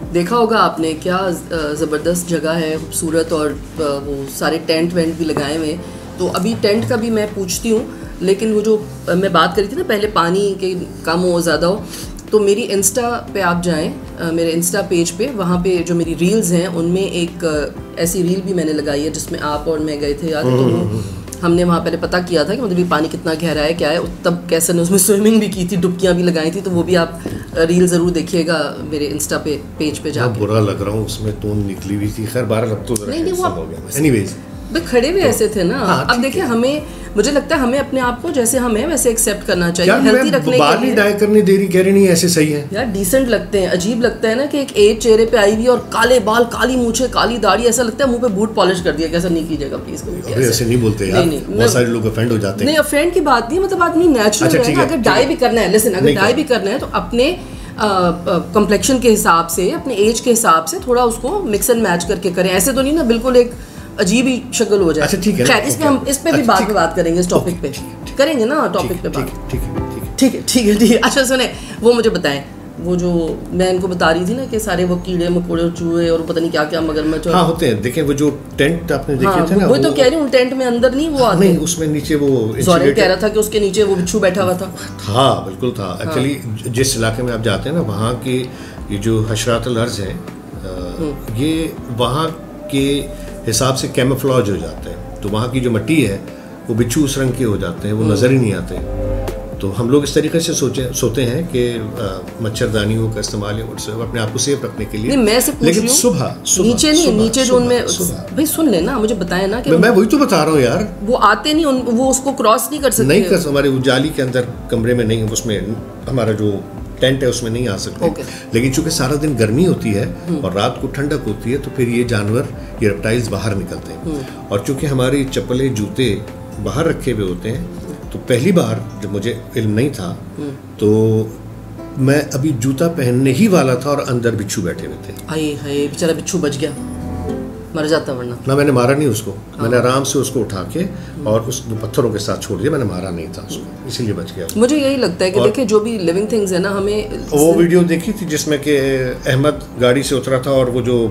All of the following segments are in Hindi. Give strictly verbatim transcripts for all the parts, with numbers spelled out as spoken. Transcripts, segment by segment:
देखा होगा आपने क्या ज़बरदस्त जगह है, खूबसूरत, और वो सारे टेंट वेंट भी लगाए हुए हैं। तो अभी टेंट का भी मैं पूछती हूँ, लेकिन वो जो मैं बात करी थी ना पहले, पानी के कम हो ज़्यादा हो, तो मेरी इंस्टा पे आप जाएं, मेरे इंस्टा पेज पे, वहाँ पे जो मेरी रील्स हैं उनमें एक ऐसी रील भी मैंने लगाई है जिसमें आप और मैं गए थे यार। तो हमने वहाँ पहले पता किया था कि मतलब ये पानी कितना गहरा है, क्या है। तब कैसे ने उसमें स्विमिंग भी की थी, डुबकियाँ भी लगाई थी। तो वो भी आप रील ज़रूर देखिएगा मेरे इंस्टा पे पेज पे जाके। बुरा लग रहा हूँ, उसमें टोन निकली हुई थी। खैर बारह अब तो नहीं नहीं वो हो गया। एनीवेज भाई खड़े भी ऐसे थे ना। हाँ, अब देखिए हमें, मुझे लगता है हमें अपने आप को जैसे हम हैं वैसे एक्सेप्ट करना चाहिए, हेल्थी रखने के लिए। बाल ही डाई करनी दे रही, कह रही नहीं ऐसे सही है यार, डिसेंट लगते हैं। अजीब लगता है ना कि एक एज चेहरे पे आई हुई और काले बाल, काली मूछे, काली दाढ़ी, ऐसा लगता है मुंह पे बूट पॉलिश कर दिया। कैसा नहीं कीजिएगा प्लीज कभी, ऐसे नहीं बोलते यार, बहुत सारे लोग ऑफेंड हो जाते हैं। नहीं, ऑफेंड की बात नहीं, मतलब आदमी नेचुरल है ना। अगर डाई भी करना है, लिसन, अगर डाई भी करना है तो अपने कम्प्लेक्शन के हिसाब से, अपने एज के हिसाब से थोड़ा उसको मिक्स एंड मैच करके करें। ऐसे तो नहीं ना बिल्कुल एक अजीब ही शक्ल हो जाए। अच्छा ठीक है, खैर इस पे हम इस पे भी बाद में बात करेंगे, इस टॉपिक पे करेंगे ना, टॉपिक पे बात। ठीक है ठीक है ठीक है ठीक है। अच्छा सुने, वो मुझे बताएं, वो जो मैं इनको बता रही थी ना कि सारे वो कीड़े मकोड़े और चूहे और पता नहीं क्या क्या मगरमच्छ। हाँ होते हैं, देखें वो जो टेंट आपने देखे हाँ, थे ना, वो तो कह रही हूँ टेंट में अंदर नहीं वो आते, नहीं उसमें नीचे वो ज़ोरेन कह रहा था कि उसके नीचे वो बिच्छू बैठा हुआ था। हाँ बिल्कुल था। एक्चुअली जिस इलाके में आप जाते हैं ना, वहाँ के ये जो हशरात अल अर्ज़ हैं, ये वहाँ के हिसाब से कैमोफ्लेज हो जाते हैं। तो वहाँ की जो मिट्टी है वो बिच्छू उस रंग के हो जाते हैं, वो नज़र ही नहीं आते। तो हम लोग इस तरीके से सोचे सोते हैं कि मच्छरदानियों का इस्तेमाल है उससे अपने आप को सेफ रखने के लिए। नहीं, मैं से पूछ लेकिन सुबह नीचे नहीं, नीचे जो उनमें भाई सुन लेना, मुझे बताया ना कि मैं वही तो बता रहा हूँ यार, वो आते नहीं, वो उसको क्रॉस नहीं कर सकते। नहीं कर, हमारे उजाली के अंदर कमरे में नहीं, उसमें हमारा जो टेंट है उसमें नहीं आ सकते। okay. लेकिन चूंकि सारा दिन गर्मी होती है और रात को ठंडक होती है, तो फिर ये जानवर, ये रेप्टाइल्स बाहर निकलते हैं। और चूंकि हमारी चप्पलें जूते बाहर रखे हुए होते हैं, तो पहली बार जब मुझे इल्म नहीं था तो मैं अभी जूता पहनने ही वाला था और अंदर बिच्छू बैठे हुए थे। हाय हाय, बेचारा बिच्छू बच गया, मर जाता वरना। ना मैंने मारा नहीं उसको। हाँ। मैंने आराम से उसको उठा के और उस पत्थरों के साथ छोड़ दिया, मैंने मारा नहीं था उसको, इसीलिए बच गया। मुझे यही लगता है कि देखिए जो भी लिविंग थिंग्स है ना, हमें वो वीडियो देखी थी जिसमें कि अहमद गाड़ी से उतरा था और वो जो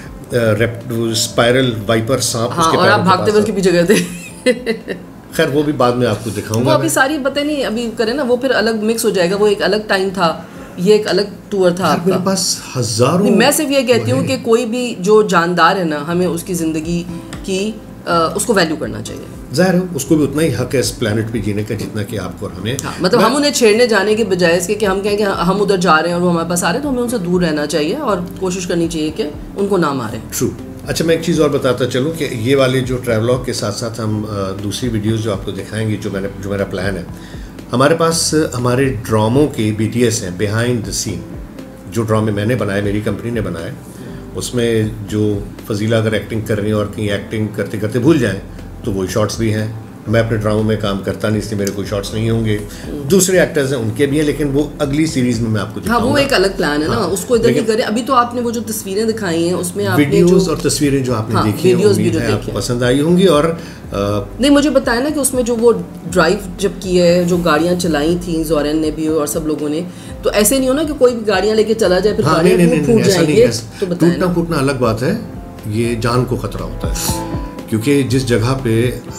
स्पाइरल वाइपर सांप, हाँ, उसके और आप भागते हुए उसके पीछे गए थे। खैर वो भी बाद में आपको दिखाऊंगा। वो अभी सारी पता नहीं अभी करें ना, वो फिर अलग मिक्स हो जाएगा। वो एक अलग टाइम था, ये एक अलग टूर था आपका। मेरे पास हजारों। मैं सिर्फ ये कहती हूँ कि कोई भी जो जानदार है ना, हमें उसकी ज़िंदगी की आ, उसको वैल्यू करना चाहिए। जाहिर है उसको भी उतना ही हक है इस प्लेनेट पे जीने का जितना कि आपको और हमें। हाँ, मतलब हम उन्हें छेड़ने जाने के बजाय इसके कि हम कहें कि हम उधर जा रहे हैं और वो हमारे पास आ रहे हैं, तो हमें उनसे दूर रहना चाहिए और कोशिश करनी चाहिए कि उनको ना मारें। ट्रू। अच्छा मैं एक चीज़ और बताता चलूँ कि ये वाले जो ट्रैवलॉग के साथ साथ हम दूसरी वीडियोस जो आपको दिखाएंगे, जो मैंने जो मेरा प्लान है, हमारे पास हमारे ड्रामों के बी टी एस हैं, बिहाइंड द सीन। जो ड्रामे मैंने बनाए, मेरी कंपनी ने बनाए, उसमें जो फजीला अगर एक्टिंग कर रही है और कहीं एक्टिंग करते करते भूल जाएं तो वही शॉट्स भी हैं। मैं अपने ड्रामों में काम करता नहीं, इसलिए मेरे कोई शॉट्स नहीं होंगे। दूसरे एक्टर्स हैं उनके भी हैं, लेकिन वो अगली सीरीज में मैं आपको दिखाऊंगा। हाँ, वो एक अलग प्लान है ना। हाँ, उसको इधर नहीं करें। अभी तो आपने वो जो तस्वीरें दिखाई हैं उसमें आपने वीडियोस और तस्वीरें जो आपने हाँ, देखी हैं, उम्मीद है आपको पसंद आई होंगी। और आ, नहीं, मुझे बताया ना कि उसमें जो वो ड्राइव जब की है, जो गाड़ियाँ चलाई थी ज़ोरेन ने भी और सब लोगों ने, तो ऐसे नहीं हो ना कि कोई भी गाड़ियाँ लेके चला जाए फिर गाड़ियाँ फूट जाएंगी। तो टूटना फूटना अलग बात है, ये जान को खतरा होता है। क्योंकि जिस जगह पे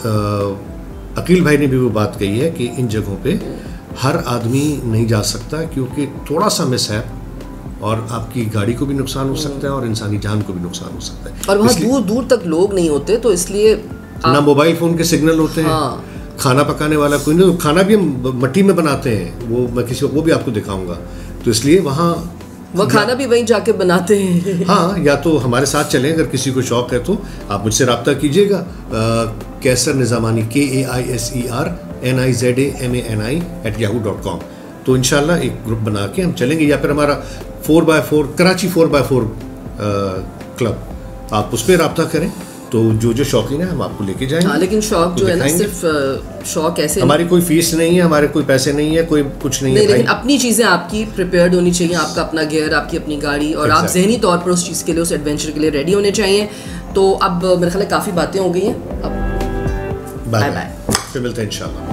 अकील भाई ने भी वो बात कही है कि इन जगहों पे हर आदमी नहीं जा सकता, क्योंकि थोड़ा सा मिस है और आपकी गाड़ी को भी नुकसान हो सकता है और इंसानी जान को भी नुकसान हो सकता है। और वहाँ दूर दूर तक लोग नहीं होते, तो इसलिए ना मोबाइल फ़ोन के सिग्नल होते हैं। हाँ। खाना पकाने वाला कोई नहीं, खाना भी हम मिट्टी में बनाते हैं, वो मैं किसी को वो भी आपको दिखाऊंगा। तो इसलिए वहाँ वो खाना भी वहीं जाके बनाते हैं। हाँ, या तो हमारे साथ चलें, अगर किसी को शौक है तो आप मुझसे रब्ता कीजिएगा। Qaiser Nizamani, K A I S E R N I Z A M A N I at Yahoo dot com. तो इंशाल्लाह एक ग्रुप बना के हम चलेंगे, या फिर हमारा four by four Karachi four by four club, आप उस पर रब्ता करें। तो जो जो शौकीन है हम आपको लेके जाएंगे। हाँ, लेकिन शौक जो है ना, सिर्फ शौक ऐसे, हमारी कोई फीस नहीं है, हमारे कोई पैसे नहीं है, कोई कुछ नहीं, नहीं है। लेकिन अपनी चीज़ें आपकी प्रिपेयर्ड होनी चाहिए, आपका अपना गियर, आपकी अपनी गाड़ी, और आप ज़हनी तौर पर उस चीज़ के लिए, उस एडवेंचर के लिए रेडी होने चाहिए। तो अब मेरे ख्याल काफ़ी बातें हो गई हैं, अब बाय बाय, फिर मिलते हैं इंशाल्लाह।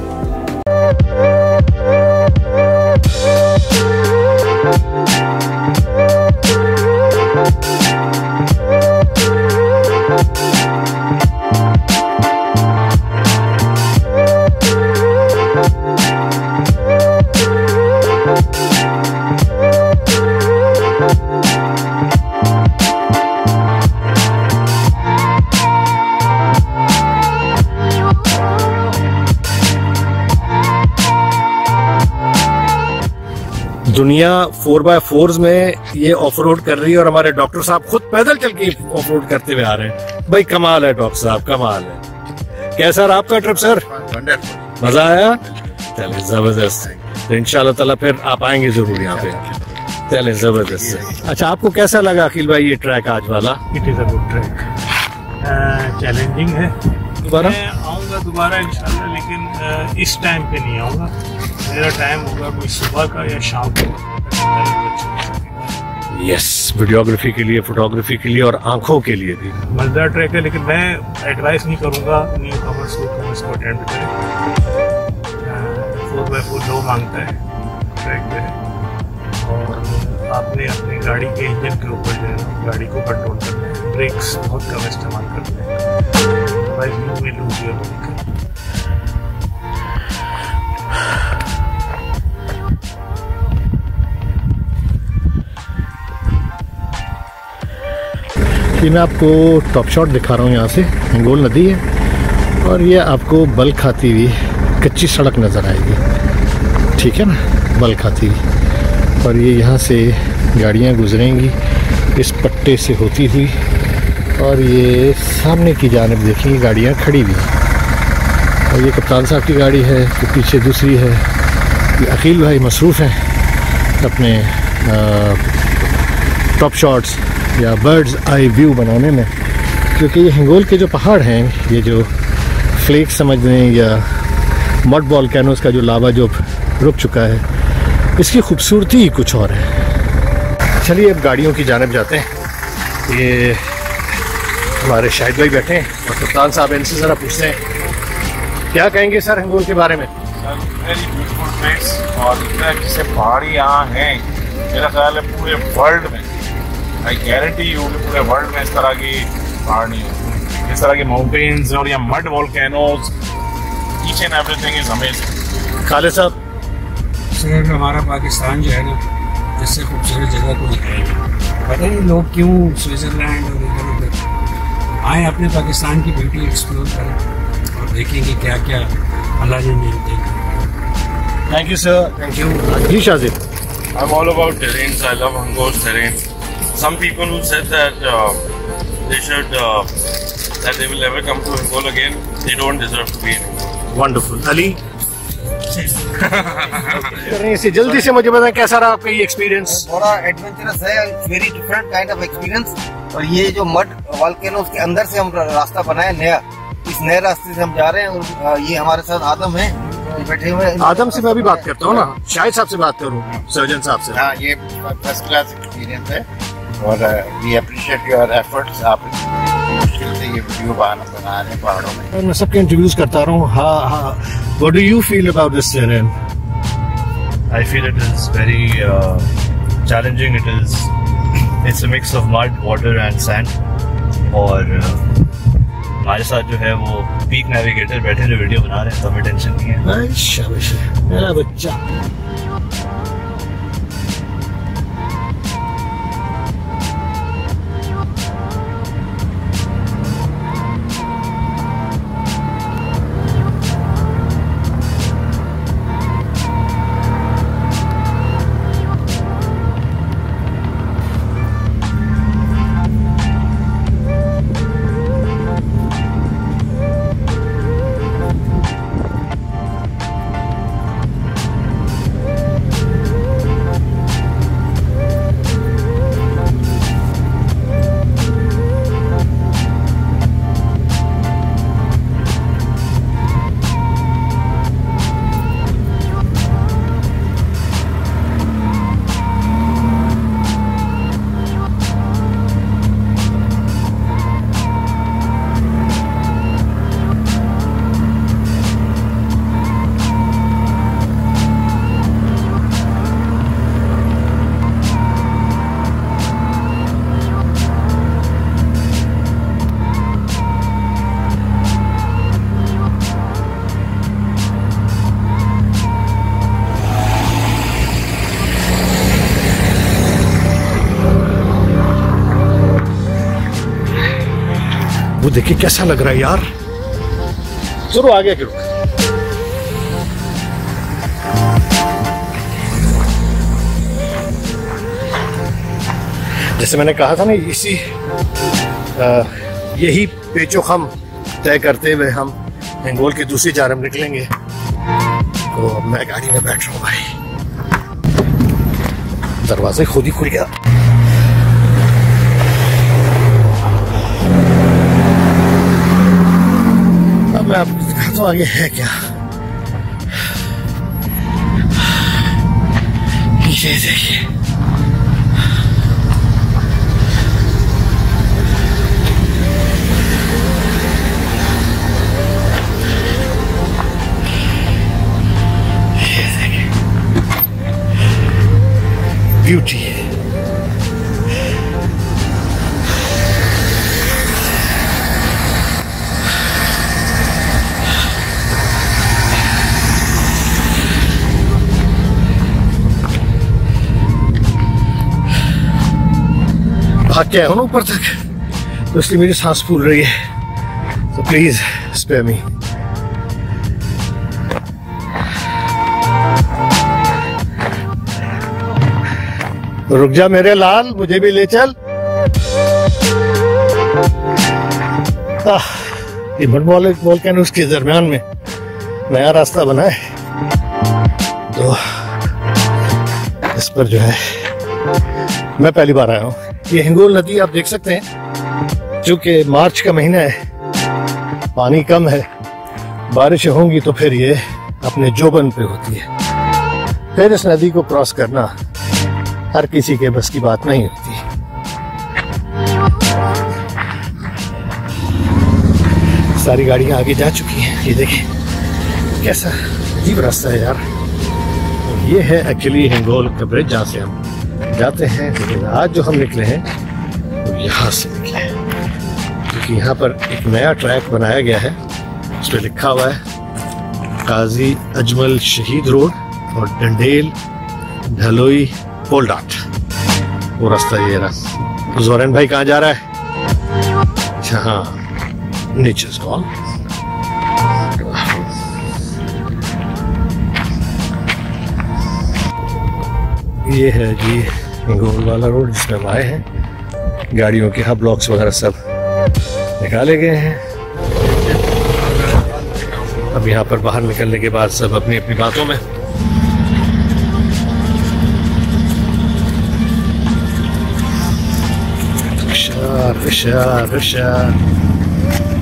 दुनिया फोर बाय फोर्स में ये ऑफ रोड कर रही है और हमारे डॉक्टर साहब खुद पैदल चल के ऑफ रोड करते हुए आ रहे हैं। भाई कमाल है डॉक्टर साहब, कमाल है। कैसा रहा आपका ट्रिप सर? मजा आया? चलिए जबरदस्त। तो इंशाल्लाह ताला फिर आप आएंगे जरूर यहाँ पे। चलिए जबरदस्त। अच्छा, आपको कैसा लगा अखिल भाई ये ट्रैक आज वाला? It is a good track, challenging है। दोबारा मैं आऊँगा दोबारा इंशाल्लाह, लेकिन uh, इस टाइम पे नहीं आऊँगा। मेरा टाइम होगा कोई सुबह का या शाम को। यस, वीडियोग्राफी के लिए, फोटोग्राफी के लिए और आंखों के लिए भी मजेदार ट्रैक है, लेकिन मैं एडवाइस नहीं करूँगा न्यू कमर्स को इसको अटेंड करें। फोर बाई फोर लो मांगता है ट्रैक पे, और आपने अपनी गाड़ी के इंजन के ऊपर जो है गाड़ी को कंट्रोल करना है। ब्रेक्स बहुत कम इस्तेमाल करते हैं, otherwise you will lose your vehicle. ये मैं आपको टॉप शॉट दिखा रहा हूँ। यहाँ से हिंगोल नदी है और ये आपको बल खाती हुई कच्ची सड़क नज़र आएगी, ठीक है ना, बल खाती हुई। और ये यहाँ से गाड़ियाँ गुजरेंगी इस पट्टे से होती हुई, और ये सामने की जानिब देखिए गाड़ियाँ खड़ी हुई। और ये कप्तान साहब की गाड़ी है, तो पीछे दूसरी है। ये अकील भाई मसरूफ़ हैं अपने टॉप शॉट्स या बर्ड्स आई व्यू बनाने में, क्योंकि ये हिंगोल के जो पहाड़ हैं, ये जो फ्लेक समझ लें या मड वॉल्केनोस का जो लावा जो रुक चुका है, इसकी खूबसूरती ही कुछ और है। चलिए अब गाड़ियों की जानिब जाते हैं। ये हमारे शाहिद भाई बैठे हैं और कप्तान साहब इनसे ज़रा पूछते हैं क्या कहेंगे सर हिंगोल के बारे में। वेरी ब्यूटीफुल प्लेस, और इतना जैसे पहाड़ी यहाँ हैं, मेरा ख्याल है पूरे वर्ल्ड में, आई गारंटी यू पूरे वर्ल्ड में इस तरह की पहाड़ नहीं होती, इस तरह के माउंटेन्स और या mud volcanoes, each and everything is amazing. Khalid साहब? सर हमारा पाकिस्तान जो है ना, इससे खूबसूरत जगह कोई है, पता नहीं लोग क्यों स्विट्जरलैंड और इधर उधर आए, अपने पाकिस्तान की ब्यूटी एक्सप्लोर करें और देखेंगे क्या क्या अल्लाह ने मिलते हैं। Thank you sir. Thank you ji Shajid. I am all about terrains, I love Hingol terrain. Some people who said that uh, they should uh, that they will never come to Hingol again, they don't deserve to be in Hingol. Wonderful. Ali? इसे जल्दी से मुझे बताएं कैसा रहा आपका ये एक्सपीरियंस? बड़ा एडवेंचरस है, very different kind of experience. और ये जो मड वॉल्केनो के अंदर से हम रास्ता बनाए नया, इस नए रास्ते से हम जा रहे हैं। और ये हमारे साथ आदम है, ये बैठे हुए हैं। आदम से मैं भी बात करता हूँ ना, शाहिद साहब से बात करूँ, सर्जन साहब से। हाँ, ये फर्स्ट क्लास एक्सपीरियंस है और वी अप्रिशिएट योर एफर्ट्स। आप मुश्किल से ये वीडियो बना रहे हैं पहाड़ों में। मैं सबके इंटरव्यूज करता रहा हूँ। हाँ हाँ, what do you feel about this terrain? I feel it is very uh, challenging. It is it's a mix of mud, water and sand. और uh, हमारे साथ जो है वो पीक नेविगेटर बैठे जो वीडियो बना रहे हैं, तो हमें टेंशन नहीं है। शाबाश मेरा बच्चा। वो देखिए कैसा लग रहा है यार, जरूर आगे करो। जैसे मैंने कहा था ना, इसी आ, यही पेचोखम तय करते हुए हम हिंगोल की दूसरी जानब निकलेंगे। तो अब मैं गाड़ी में बैठ रहा हूँ भाई, दरवाजे खुद ही खुल गया। अब मैं आपको दिखाता हूँ आगे है क्या। ये देखिए, ब्यूटी है। भाग के आया हूं ना ऊपर तक, तो इसलिए मेरी सांस फूल रही है, तो प्लीज स्पेयर मी। रुक जा मेरे लाल, मुझे भी ले चल। आह, ये मडमौल वोल्केनोस के दरमियान में नया रास्ता बना है, तो इस पर जो है मैं पहली बार आया हूँ। ये हिंगोल नदी आप देख सकते हैं, चूंकि मार्च का महीना है, पानी कम है, बारिश होंगी तो फिर ये अपने जोबन पे होती है। फिर इस नदी को क्रॉस करना हर किसी के बस की बात नहीं होती। सारी गाड़ियां आगे जा चुकी हैं, ये देखें कैसा अजीब रास्ता है यार। ये है एक्चुअली हिंगोल का ब्रिज, जहाँ से हम जाते हैं। लेकिन आज जो हम निकले हैं वो यहाँ से निकले हैं, क्योंकि यहाँ पर एक नया ट्रैक बनाया गया है। उस पर लिखा हुआ है काजी अजमल शहीद रोड और डंडेल ढलोई पोलडाट। वो रास्ता ये रहा। जोरन भाई कहाँ जा रहा है? अच्छा हाँ, नेचर्स कॉल। ये है जी हिंगोल वाला रोड जिसमें हम आए हैं। गाड़ियों के हब ब्लॉक्स वगैरह सब निकाले गए हैं। अब यहाँ पर बाहर निकलने के बाद सब अपनी अपनी बातों में। Rickshaw rickshaw rickshaw